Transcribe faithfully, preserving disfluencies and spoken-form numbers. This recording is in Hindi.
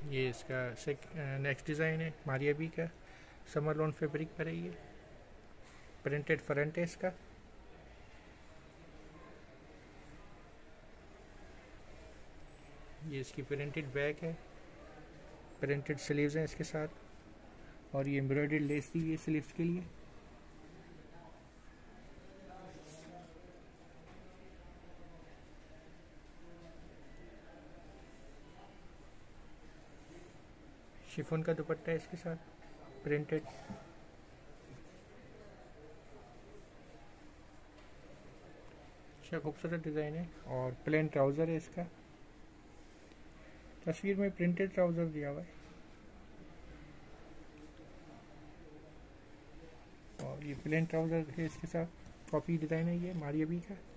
ये इसका नेक्स्ट डिज़ाइन है मारिया बी का, समर लॉन फैब्रिक पर है ये, प्रिंटेड फ्रंट है इसका। ये इसकी प्रिंटेड बैक है, प्रिंटेड स्लीव्स हैं इसके साथ, और ये एम्ब्रॉयडर्ड लेस दी है स्लीव्स के लिए। शिफॉन का दुपट्टा है इसके साथ, प्रिंटेड। अच्छा खूबसूरत डिज़ाइन है, और प्लेन ट्राउज़र है इसका, तस्वीर में प्रिंटेड ट्राउज़र दिया हुआ है। और ये प्लेन ट्राउज़र है इसके साथ, कॉपी डिज़ाइन है ये मारिया बी का।